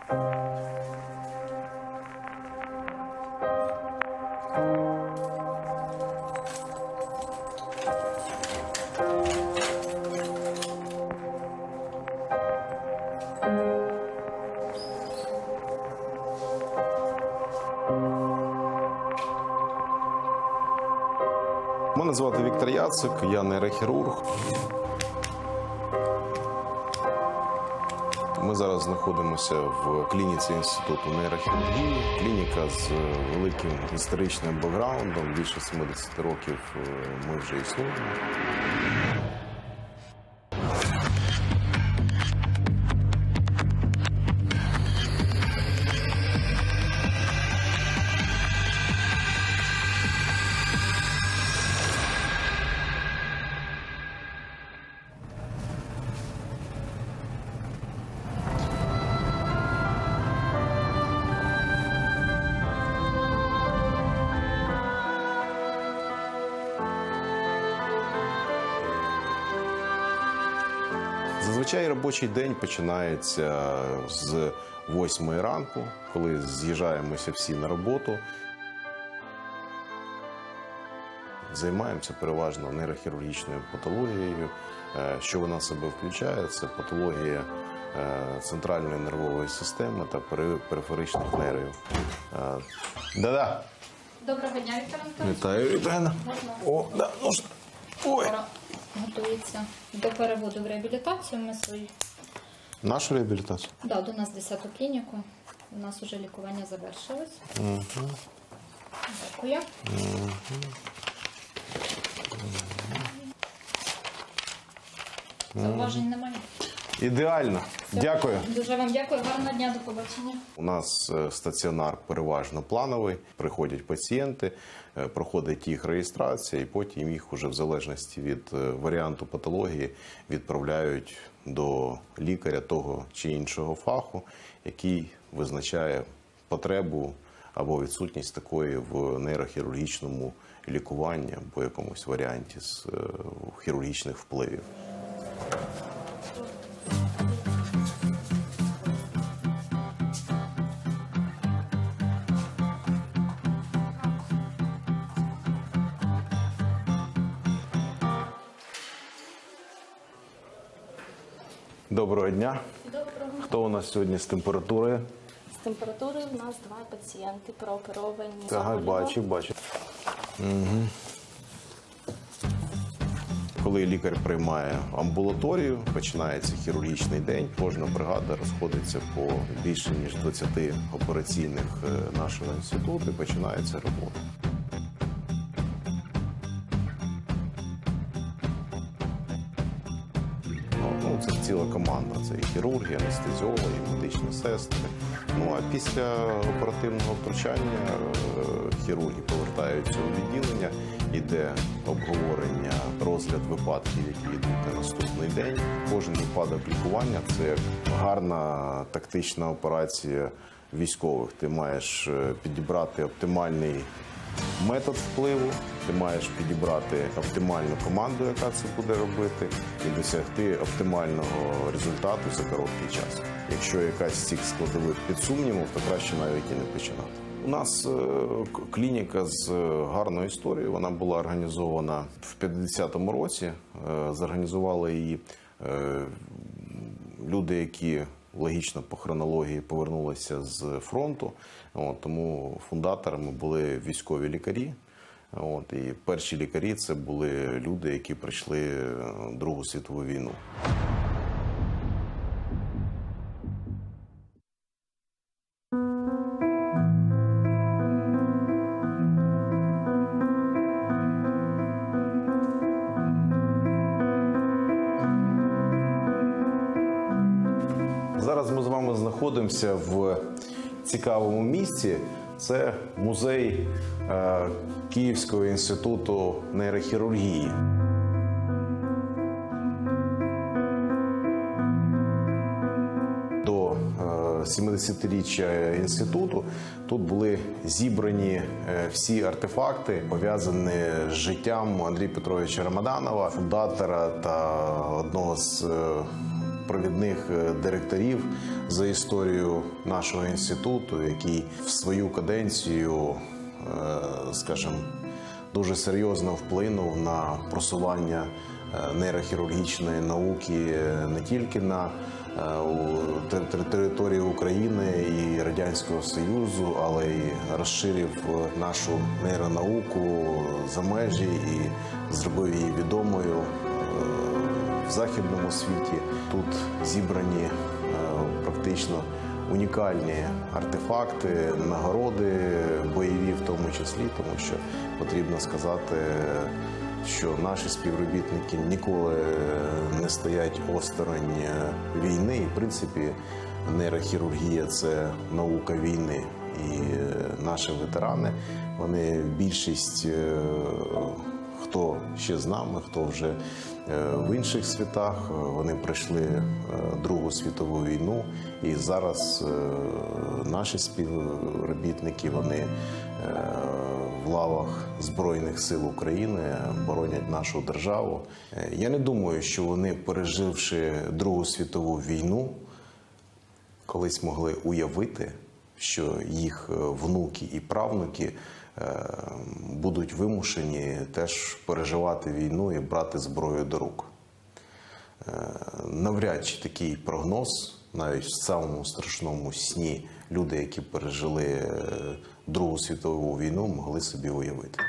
Мене звати Віктор Яцик, я нейрохірург. Ми зараз знаходимося в клініці Інституту нейрохірургії. Клініка з великим історичним бекграундом, більше 70 років ми вже існуємо. Зазвичай робочий день починається з 8 ранку, коли з'їжджаємося всі на роботу. Займаємося переважно нейрохірургічною патологією. Що вона в себе включає? Це патологія центральної нервової системи та периферичних нервів. Да-да. Доброго дня, Віктор Антонович. Вітаю, Віталіна. О, да, нужно. Ой. Готується до переводу в реабілітацію. Ми свої. Нашу реабілітацію? Да, до нас 10-ту клініку. У нас вже лікування завершилось. Дякую. Зауважень немає. Ідеально. Дякую. Дуже вам дякую. Гарного дня, до побачення. У нас стаціонар переважно плановий. Приходять пацієнти, проходить їх реєстрація, і потім їх уже в залежності від варіанту патології відправляють до лікаря того чи іншого фаху, який визначає потребу або відсутність такої в нейрохірургічному лікуванні або якомусь варіанті з хірургічних впливів. Доброго дня. Доброго. Хто у нас сьогодні з температурою? З температурою у нас 2 пацієнти прооперовані. Так, бачу. Угу. Коли лікар приймає амбулаторію, починається хірургічний день. Кожна бригада розходиться по більше ніж 20 операційних нашого інституту і починається робота. Це ціла команда. Це і хірурги, анестезіологи, і медичні сестри. Ну а після оперативного втручання хірурги повертаються у відділення, йде обговорення, розгляд випадків, які йдуть на наступний день. Кожен випадок лікування – це гарна тактична операція військових. Ти маєш підібрати оптимальний метод впливу, ти маєш підібрати оптимальну команду, яка це буде робити, і досягти оптимального результату за короткий час. Якщо якась з цих складових під сумнівом, то краще навіть і не починати. У нас клініка з гарною історією, вона була організована в 50-му році. Зорганізували її люди, які логічно по хронології повернулися з фронту. Тому фундаторами були військові лікарі. І перші лікарі – це були люди, які пройшли Другу світову війну. Зараз ми з вами знаходимося в цікавому місці. Це музей Київського інституту нейрохірургії. До 70-річчя інституту тут були зібрані всі артефакти, пов'язані з життям Андрія Петровича Рамаданова, фундатора та одного з провідних директорів за історію нашого інституту, який в свою каденцію, скажімо, дуже серйозно вплинув на просування нейрохірургічної науки не тільки на території України і Радянського Союзу, але й розширив нашу нейронауку за межі і зробив її відомою в західному світі. Тут зібрані практично унікальні артефакти, нагороди, бойові в тому числі, тому що потрібно сказати, що наші співробітники ніколи не стоять осторонь війни. І, в принципі, нейрохірургія – це наука війни. І наші ветерани, вони більшість, хто ще з нами, хто вже в інших світах, вони пройшли Другу світову війну. І зараз наші співробітники, вони в лавах Збройних сил України боронять нашу державу. Я не думаю, що вони, переживши Другу світову війну, колись могли уявити, що їх внуки і правнуки будуть вимушені теж переживати війну і брати зброю до рук. Навряд чи такий прогноз, навіть в самому страшному сні, люди, які пережили Другу світову війну, могли собі уявити.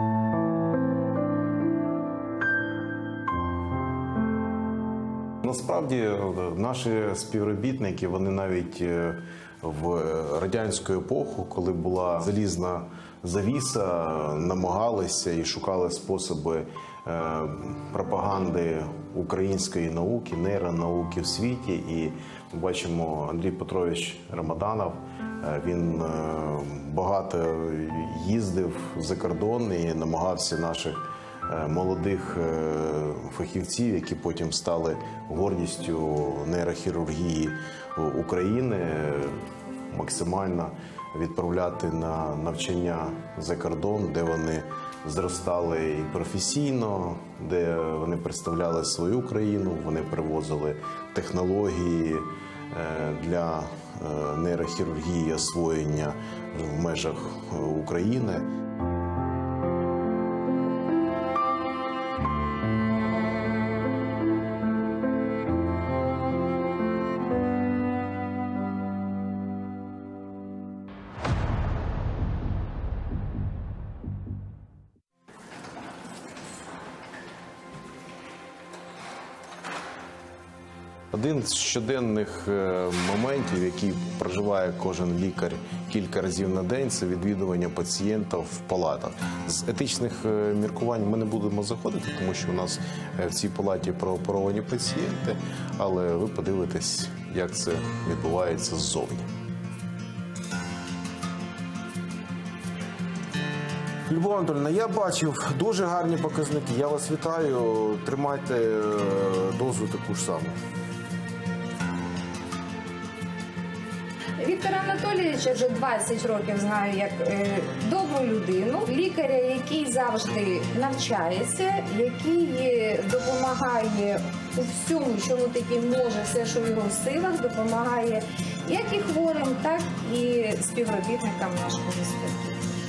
Насправді, наші співробітники, вони навіть в радянську епоху, коли була залізна завіса, намагалися і шукали способи пропаганди української науки, нейронауки в світі. І ми бачимо, Андрій Петрович Рамаданов, він багато їздив за кордон і намагався наших молодих фахівців, які потім стали гордістю нейрохірургії України, максимально відправляти на навчання за кордон, де вони зростали і професійно, де вони представляли свою країну, вони привозили технології для нейрохірургії, освоєння в межах України. Один з щоденних моментів, який проживає кожен лікар кілька разів на день, це відвідування пацієнта в палатах. З етичних міркувань ми не будемо заходити, тому що у нас в цій палаті прооперовані пацієнти, але ви подивитесь, як це відбувається ззовні. Любов Анатольовна, я бачив дуже гарні показники. Я вас вітаю. Тримайте дозу таку ж саму. Віктора Анатолійовича вже 20 років знаю як добру людину, лікаря, який завжди навчається, який допомагає у всьому, чому тільки може, все, що в його силах, допомагає як і хворим, так і співробітникам нашого інституту.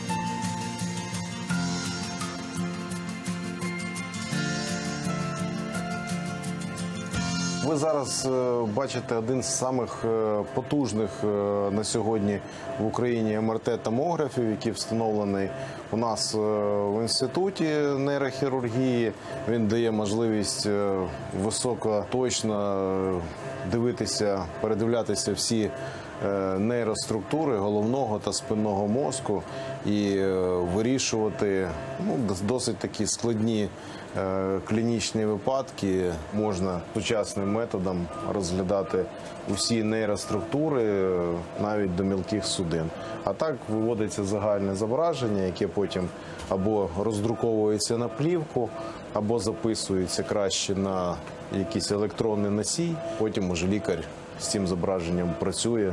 Ви зараз бачите один з самих потужних на сьогодні в Україні МРТ-томографів, який встановлений у нас в інституті нейрохірургії. Він дає можливість високоточно дивитися, передивлятися всі нейроструктури головного та спинного мозку і вирішувати досить такі складні клінічні випадки. Можна сучасним методом розглядати усі нейроструктури, навіть до мілких судин. А так виводиться загальне зображення, яке потім або роздруковується на плівку, або записується краще на якийсь електронний носій. Потім уже лікар з цим зображенням працює.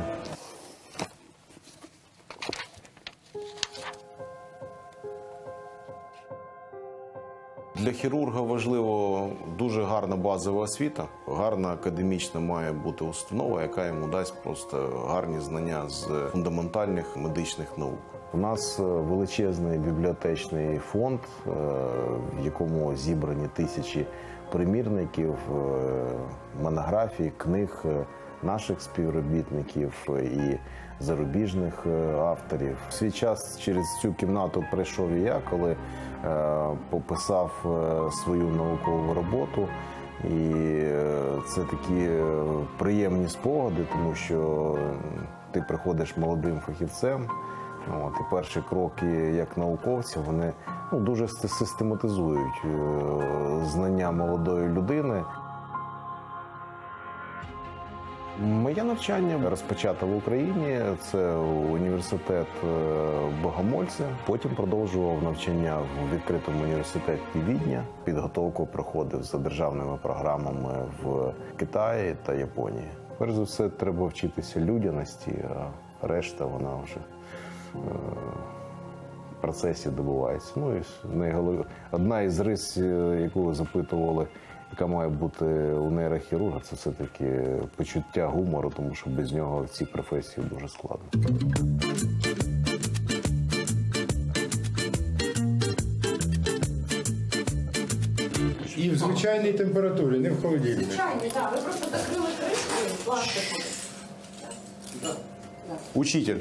Для хірурга важливо дуже гарна базова освіта, гарна академічна має бути установа, яка йому дасть просто гарні знання з фундаментальних медичних наук. У нас величезний бібліотечний фонд, в якому зібрані тисячі примірників, монографій, книг наших співробітників і зарубіжних авторів. В свій час через цю кімнату прийшов і я, коли пописав свою наукову роботу. І це такі приємні спогади, тому що ти приходиш молодим фахівцем. І перші кроки як науковця, вони дуже систематизують знання молодої людини. Моє навчання розпочато в Україні, це університет Богомольця. Потім продовжував навчання в відкритому університеті Відня. Підготовку проходив за державними програмами в Китаї та Японії. Перш за все, треба вчитися людяності, а решта вона вже в процесі добувається. Одна із рис, яку ви запитували, яка має бути у нейрохірурга, це все-таки почуття гумору, тому що без нього в цій професії дуже складно. І в звичайній температурі, не в холодильнику. Звичайно, так. Ви просто закрили кришку і пластику. Учитель.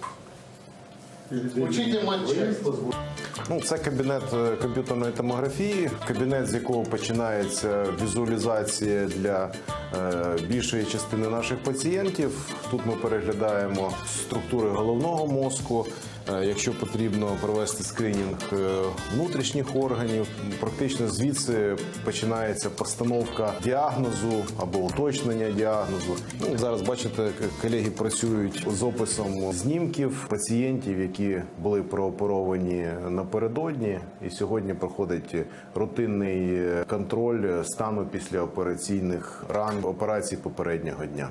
Учитель мальчик. Це кабінет комп'ютерної томографії, кабінет, з якого починається візуалізація для більшої частини наших пацієнтів. Тут ми переглядаємо структури головного мозку, якщо потрібно провести скринінг внутрішніх органів. Практично звідси починається постановка діагнозу або уточнення діагнозу. Зараз, бачите, колеги працюють з описом знімків пацієнтів, які були прооперовані напередодні. І сьогодні проходить рутинний контроль стану післяопераційних ран операцій попереднього дня.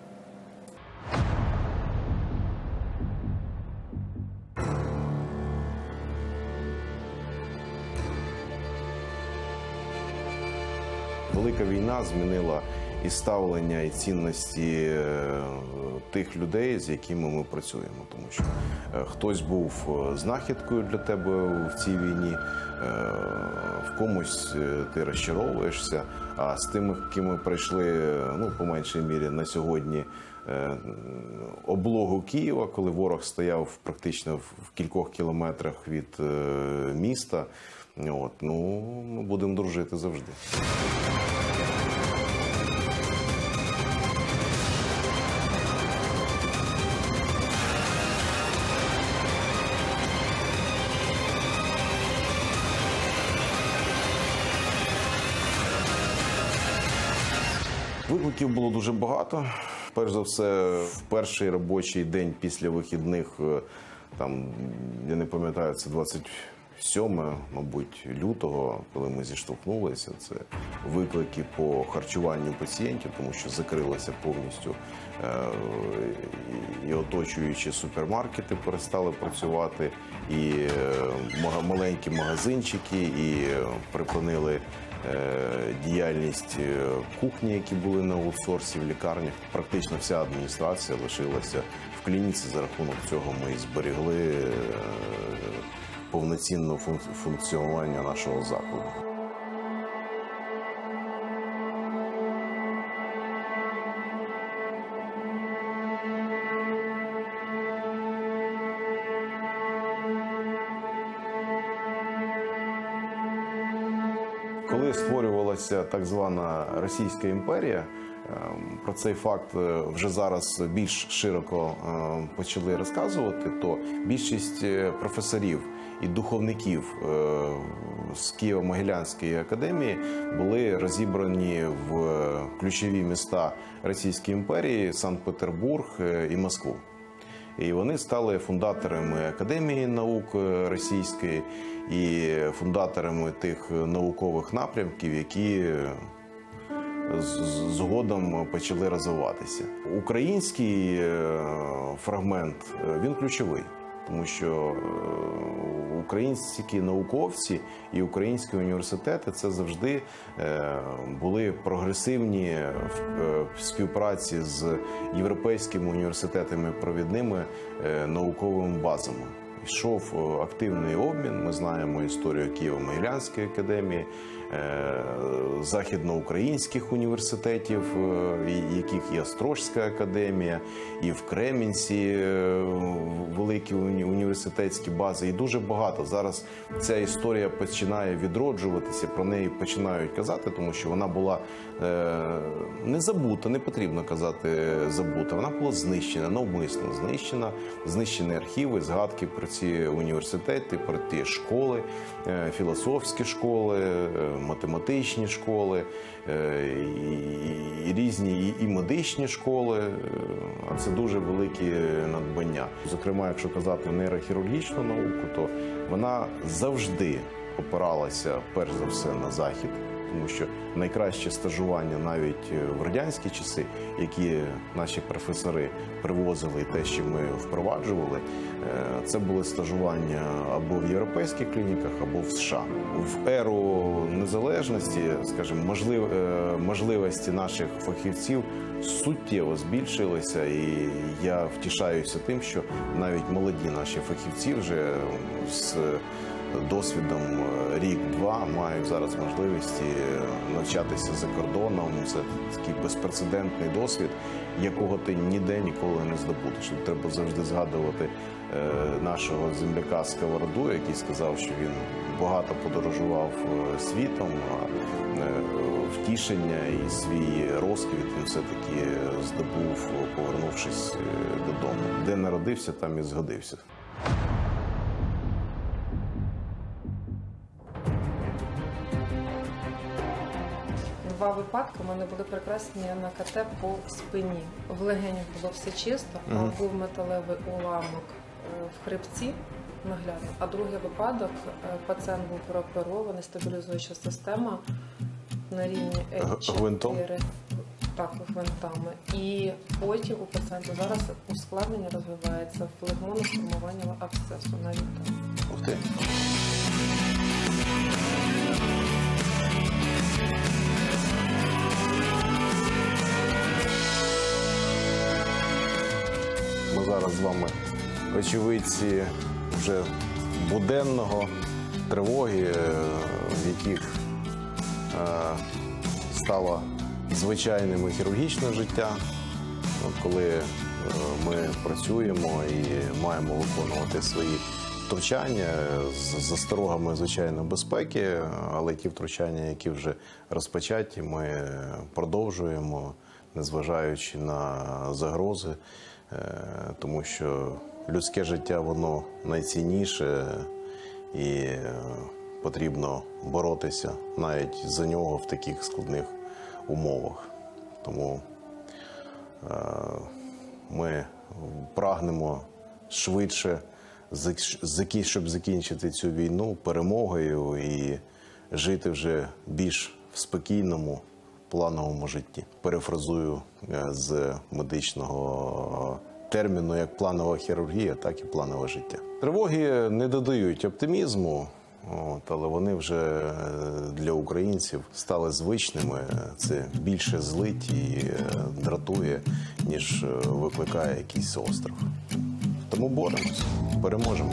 Велика війна змінила і ставлення, і цінності тих людей, з якими ми працюємо. Тому що хтось був знахідкою для тебе в цій війні, в комусь ти розчаровуєшся, а з тими, ким ми пройшли, по меншій мірі, на сьогодні облогу Києва, коли ворог стояв практично в кількох кілометрах від міста, ми будемо дружити завжди. Викликів було дуже багато. Перш за все, в перший робочий день після вихідних, я не пам'ятаю, це 27, мабуть, лютого, коли ми зіштовхнулися, це виклики по харчуванню пацієнтів, тому що закрилися повністю і оточуючі супермаркети перестали працювати, і маленькі магазинчики, і припинили діяльність кухні, які були на аутсорсі в лікарнях. Практично вся адміністрація лишилася в клініці. За рахунок цього ми і зберегли повноцінне функціонування нашого закладу. Коли створювалася так звана Російська імперія, про цей факт вже зараз більш широко почали розказувати, то більшість професорів і духовників з Києво-Могилянської академії були розібрані в ключові міста Російської імперії – Санкт-Петербург і Москву. І вони стали фундаторами Академії наук російської і фундаторами тих наукових напрямків, які згодом почали розвиватися. Український фрагмент, він ключовий. Тому що українські науковці і українські університети це завжди були прогресивні в співпраці з європейськими університетами провідними науковими базами. Йшов активний обмін. Ми знаємо історію Києво-Могилянської академії, західноукраїнських університетів, яких і Острозька академія, і в Кременці великі університетські бази, і дуже багато. Зараз ця історія починає відроджуватися, про неї починають казати, тому що вона була не забута, не потрібно казати забута, вона була знищена, навмисно знищена, знищені архіви, згадки про ці університети, про ті школи, філософські школи, математичні школи, і різні і медичні школи. А це дуже великі надбання. Зокрема, якщо казати нейрохірургічну науку, то вона завжди опиралася перш за все на Захід. Тому що найкраще стажування навіть в радянські часи, які наші професори привозили, те, що ми впроваджували, це були стажування або в європейських клініках, або в США. В еру незалежності, скажімо, можливості наших фахівців суттєво збільшилися, і я втішаюся тим, що навіть молоді наші фахівці вже з досвідом рік-два мають зараз можливості навчатися за кордоном. Це такий безпрецедентний досвід, якого ти ніде ніколи не здобудеш. Треба завжди згадувати нашого земляка Сковороду, який сказав, що він багато подорожував світом, а втішення і свій розквіт він все-таки здобув, повернувшись додому. Де народився, там і згодився. Два випадки у мене були прекрасні на КТ по спині. В легенях було все чисто, а був металевий уламок в хребці наглядно. А другий випадок, пацієнт був прооперований, стабілізуюча система на рівні Гвинтом? Так, гвинтами. І потім у пацієнта зараз ускладнення розвивається флегмону формування абсцесу на вікні. Ух ти. Ми зараз з вами очевидці вже буденного тривоги, в яких стало звичайним хірургічне життя, коли ми працюємо і маємо виконувати свої втручання з засторогами, звичайно, безпеки, але ті втручання, які вже розпочаті, ми продовжуємо, незважаючи на загрози, тому що людське життя, воно найцінніше і потрібно боротися навіть за нього в таких складних умовах. Тому ми прагнемо швидше, щоб закінчити цю війну перемогою і жити вже більш в спокійному, плановому житті. Перефразую з медичного терміну як планова хірургія, так і планове життя. Тривоги не додають оптимізму, але вони вже для українців стали звичними. Це більше злить і дратує, ніж викликає якийсь острах. Тому боремось, переможемо.